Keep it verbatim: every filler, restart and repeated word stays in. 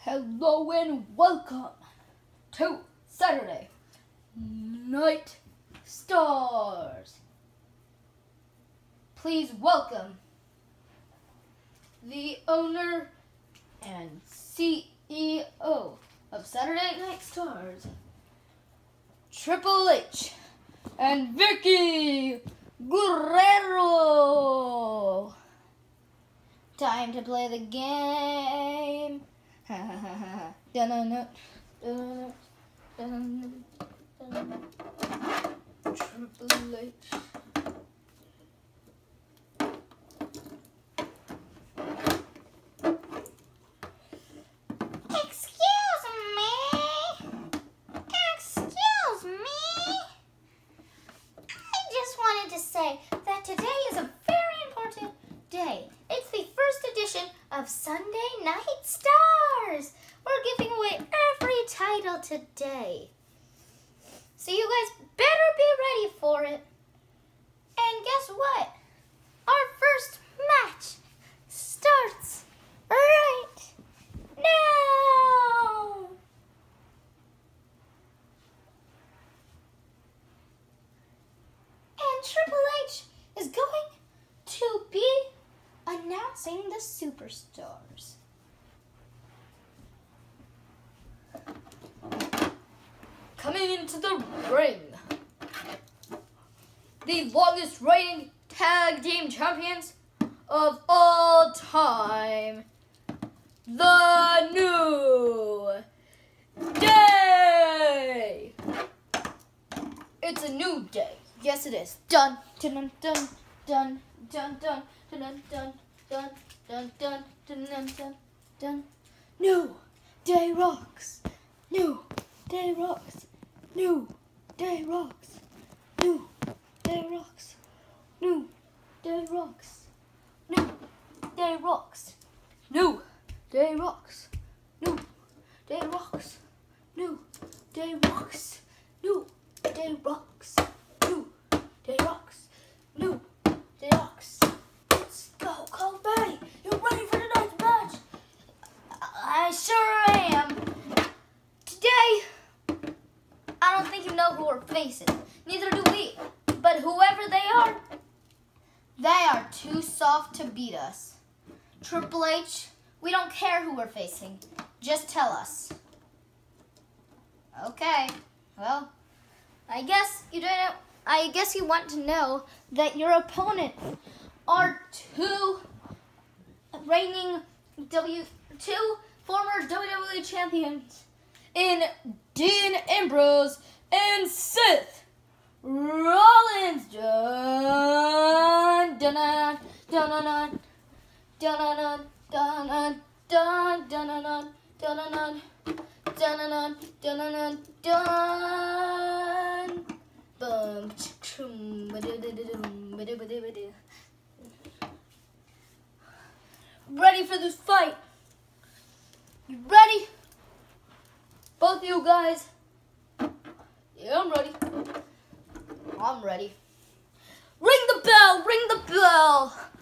Hello and welcome to Saturday Night Stars. Please welcome the owner and C E O of Saturday Night Stars, Triple H and Vicky Guerrero. Time to play the game. Ha ha ha ha. Dun-dun-dun. Dun-dun-dun. Dun-dun-dun. Dun-dun-dun. Triple H. Excuse me. Excuse me. I just wanted to say that today is a very important day. It's the first edition of Sunday Night Stars. We're giving away every title today. So you guys better be ready for it. And guess what? Our first match starts right now. And Triple H is going to be announcing the superstars. Coming into the ring, the longest reigning tag team champions of all time, the New Day. It's a new day. Yes, it is. Dun dun dun dun dun dun dun dun dun dun dun dun dun dun dun. New Day rocks. New Day rocks. New Day rocks. New Day rocks. New Day rocks. New Day rocks. New Day rocks. New Day rocks. New Day rocks. New Day rocks. New Day rocks. New Day rocks. Let's go, Cole Bay. You ready for tonight's match? I sure am. Today, I don't think you know who we're facing. Neither do we. But whoever they are, they are too soft to beat us. Triple H, we don't care who we're facing. Just tell us. Okay. Well, I guess you didn't. I guess you want to know that your opponent are two reigning W two former W W E champions In Dean Ambrose and Seth Rollins. Dun dun dun dun dun dun dun dun dun dun dun dun dun dun dun dun. Boom. Ready for this fight? You ready? Both of you guys? Yeah, I'm ready. I'm ready. Ring the bell, ring the bell.